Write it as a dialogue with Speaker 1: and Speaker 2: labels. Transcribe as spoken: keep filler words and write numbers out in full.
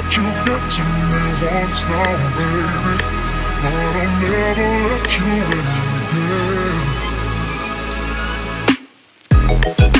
Speaker 1: You got to me once now, baby, but I'll never let you in again.